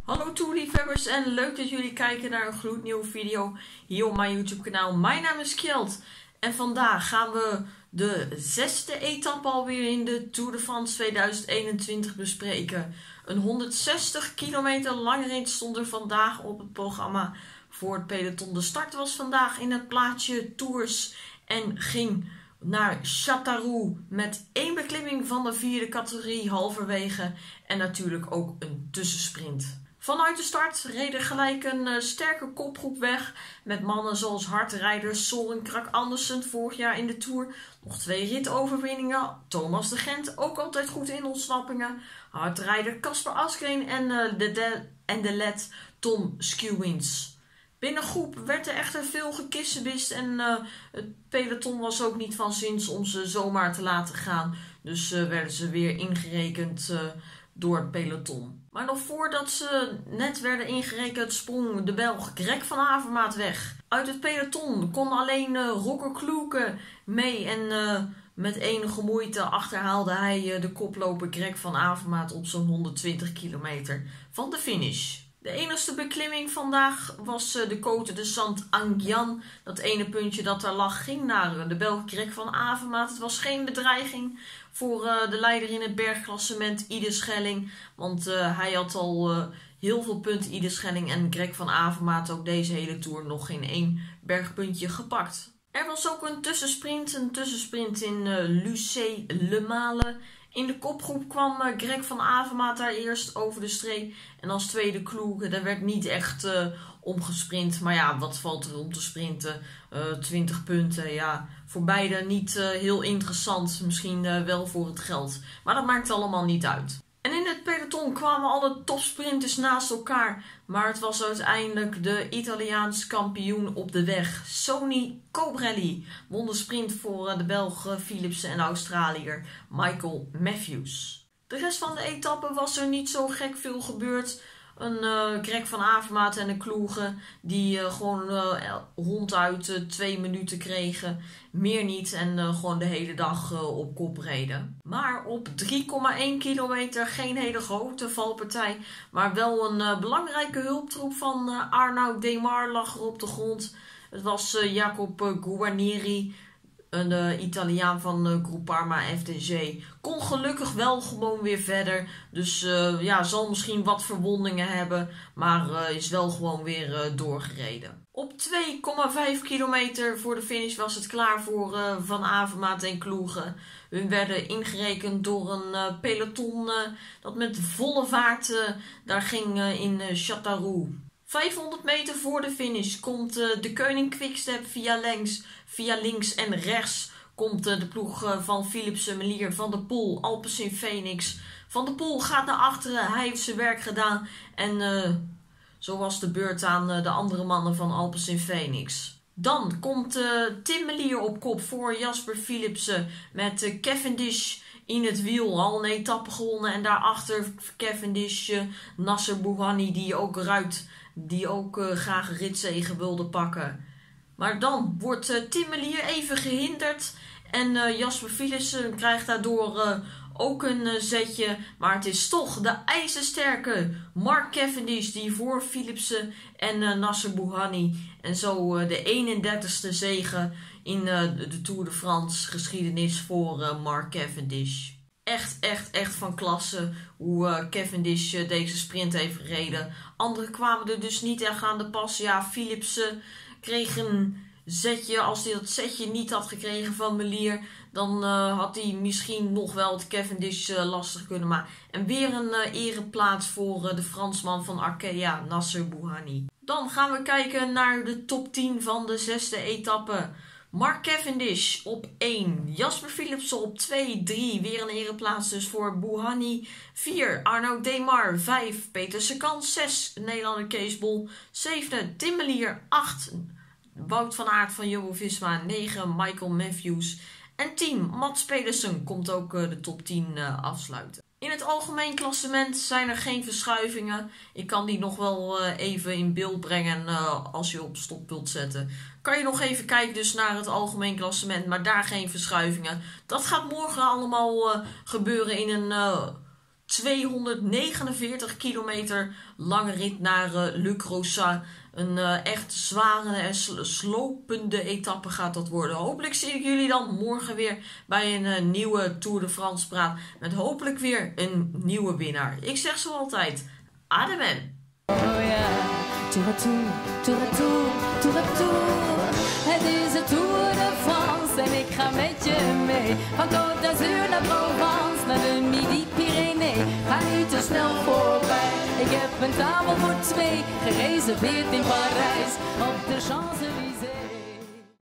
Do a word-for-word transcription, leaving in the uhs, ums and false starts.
Hallo toerliefhebbers en leuk dat jullie kijken naar een gloednieuwe video hier op mijn YouTube kanaal. Mijn naam is Kjeld en vandaag gaan we de zesde etappe alweer in de Tour de France tweeduizend eenentwintig bespreken. Een honderdzestig kilometer lange rit stond er vandaag op het programma voor het peloton. De start was vandaag in het plaatsje Tours en ging naar Châteauroux met één beklimming van de vierde categorie halverwege en natuurlijk ook een tussensprint. Vanuit de start reden gelijk een uh, sterke kopgroep weg met mannen zoals hardrijders Søren Kragh Andersen vorig jaar in de Tour. Nog twee ritoverwinningen. Thomas de Gent ook altijd goed in ontsnappingen. Hardrijder Kasper Asgreen en, uh, de, de, en de led Tom Skewins. Binnen groep werd er echter veel gekissebist en uh, het peloton was ook niet van zins om ze zomaar te laten gaan. Dus uh, werden ze weer ingerekend uh, door het peloton. Maar nog voordat ze net werden ingerekend sprong de Belg Greg van Avermaet weg. Uit het peloton kon alleen uh, Roger Kloeke mee en uh, met enige moeite achterhaalde hij uh, de koploper Greg van Avermaet op zo'n honderdtwintig kilometer van de finish. De enigste beklimming vandaag was uh, de Côte de Saint-Aignan. Dat ene puntje dat daar lag ging naar uh, de Belg Greg van Avermaet. Het was geen bedreiging voor uh, de leider in het bergklassement Ide Schelling. Want uh, hij had al uh, heel veel punten Ide Schelling en Greg van Avermaet ook deze hele Tour nog geen één bergpuntje gepakt. Er was ook een tussensprint, een tussensprint in uh, Lucé-le-Male. In de kopgroep kwam uh, Greg van Avermaet daar eerst over de streep. En als tweede Kloeke, daar werd niet echt uh, omgesprint. Maar ja, wat valt er om te sprinten? Uh, twintig punten, ja. Voor beide niet uh, heel interessant. Misschien uh, wel voor het geld. Maar dat maakt allemaal niet uit. En in het peloton kwamen alle topsprinters naast elkaar. Maar het was uiteindelijk de Italiaans kampioen op de weg. Sonny Colbrelli won de sprint voor de Belg Philipsen en Australiër Michael Matthews. De rest van de etappe was er niet zo gek veel gebeurd. Een uh, Greg van Avermaet en een Kloeke die uh, gewoon uh, ronduit uh, twee minuten kregen. Meer niet en uh, gewoon de hele dag uh, op kop reden. Maar op drie komma één kilometer geen hele grote valpartij. Maar wel een uh, belangrijke hulptroep van uh, Arnaud Démare lag er op de grond. Het was uh, Jacob uh, Guarnieri. Een uh, Italiaan van uh, Groupama F D J kon gelukkig wel gewoon weer verder. Dus uh, ja, zal misschien wat verwondingen hebben. Maar uh, is wel gewoon weer uh, doorgereden. Op twee komma vijf kilometer voor de finish was het klaar voor uh, Van Avermaet en Kloeke. Hun werden ingerekend door een uh, peloton uh, dat met volle vaart uh, daar ging uh, in uh, Châteauroux. vijfhonderd meter voor de finish komt uh, de Koning Quickstep via links, via links en rechts. Komt uh, de ploeg uh, van Philipsen, Melier, Van der Poel, Alpecin Phoenix. Van der Poel gaat naar achteren, hij heeft zijn werk gedaan. En uh, zo was de beurt aan uh, de andere mannen van Alpecin Phoenix. Dan komt uh, Tim Melier op kop voor Jasper Philipsen met uh, Cavendish in het wiel. Al een etappe gewonnen en daarachter Cavendish, uh, Nasser Bouhanni die ook ruikt. Die ook uh, graag een ritzege wilde pakken. Maar dan wordt uh, Tim Melier even gehinderd. En uh, Jasper Philipsen krijgt daardoor uh, ook een uh, zetje. Maar het is toch de ijzersterke Mark Cavendish die voor Philipsen en uh, Nasser Bouhanni. En zo uh, de eenendertigste zege in uh, de Tour de France geschiedenis voor uh, Mark Cavendish. Echt, echt, echt van klasse hoe uh, Cavendish uh, deze sprint heeft gereden. Anderen kwamen er dus niet echt aan de pas. Ja, Philipsen kreeg een zetje. Als hij dat zetje niet had gekregen van Melier, dan uh, had hij misschien nog wel het Cavendish uh, lastig kunnen maken. En weer een uh, ereplaats voor uh, de Fransman van Arkea, Nasser Bouhanni. Dan gaan we kijken naar de top tien van de zesde etappe. Mark Cavendish op één, Jasper Philipsen op twee, drie, weer een ereplaats dus voor Bouhanni, vier, Arnaud Démare, vijf, Peter Sagan, zes, Nederlander Kees Bol, zeven, Tim Melier, acht, Wout van Aert van Jumbo-Visma, negen, Michael Matthews en tien, Mats Pedersen komt ook uh, de top tien uh, afsluiten. In het algemeen klassement zijn er geen verschuivingen. Ik kan die nog wel uh, even in beeld brengen uh, als je op stop wilt zetten. Kan je nog even kijken dus naar het algemeen klassement, maar daar geen verschuivingen. Dat gaat morgen allemaal uh, gebeuren in een uh, tweehonderdnegenenveertig kilometer lange rit naar uh, Luc Rosat. Een uh, echt zware en sl slopende etappe gaat dat worden. Hopelijk zie ik jullie dan morgen weer bij een uh, nieuwe Tour de France praat. Met hopelijk weer een nieuwe winnaar. Ik zeg zo altijd, Ademen. Oh yeah, tour à tour, tour à tour, tour à tour. Het is de Tour de France en ik ga met je mee. Van Côte d'Azur naar Provence, naar de Midi-Pyrénées. Ga niet te snel voorbij, ik heb een tafel voor twee. Gereserveerd in Parijs, op de Champs-Élysées.